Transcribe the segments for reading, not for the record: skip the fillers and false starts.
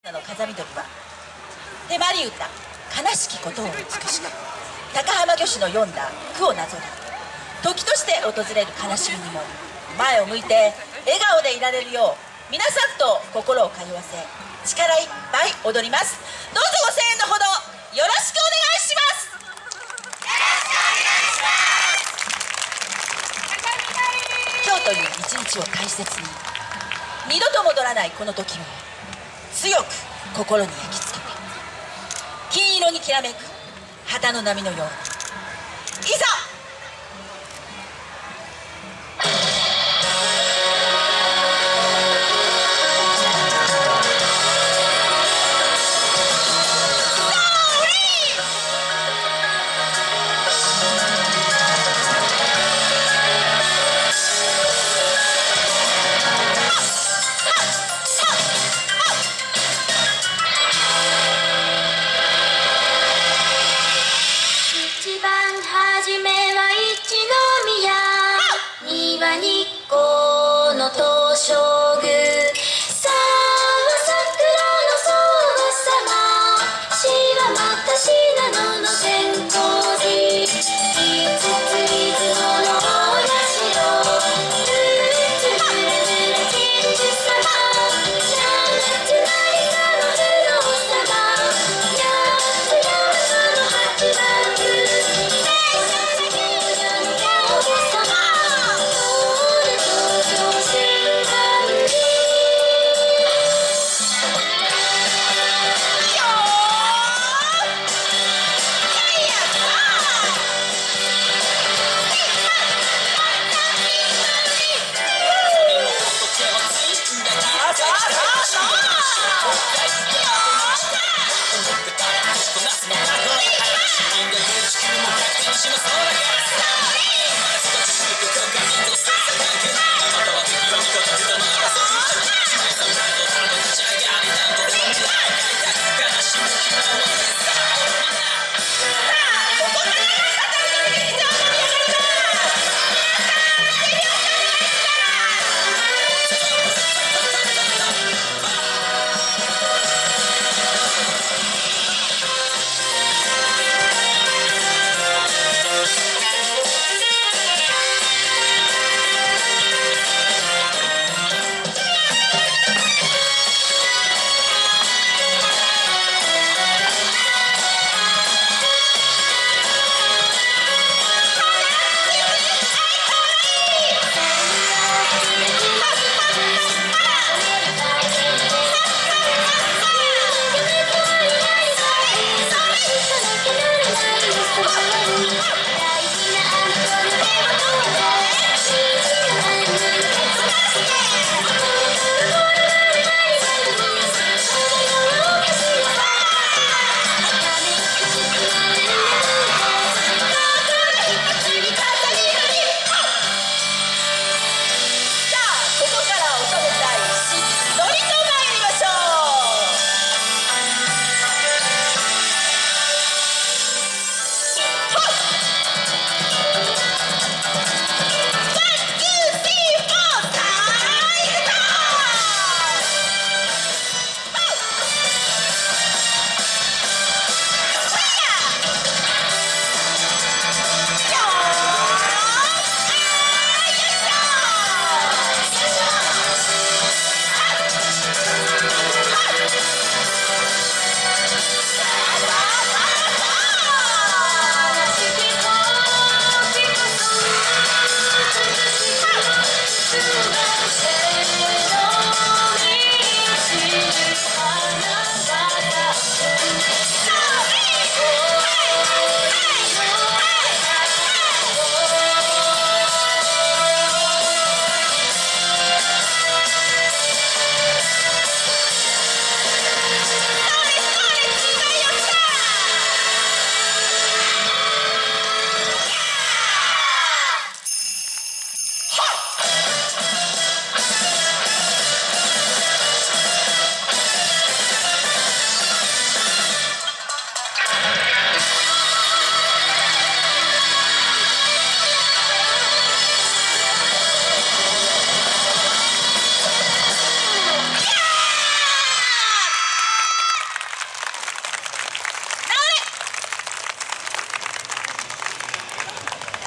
の風見鶏は手まり歌悲しきことを美しく、高浜魚種の詠んだ句をなぞり、時として訪れる悲しみにも前を向いて笑顔でいられるよう、皆さんと心を通わせ力いっぱい踊ります。どうぞご声援のほどよろしくお願いします。今日という一日を大切に、二度と戻らないこの時を強く心に焼き付けて、金色にきらめく旗の波のように、いざ一番初め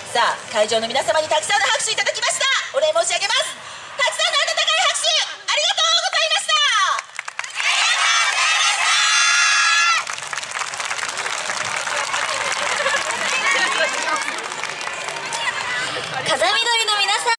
さあ会場の皆様にたくさんの拍手いただきました。お礼申し上げます。たくさんの温かい拍手ありがとうございました。 風見鶏の皆さん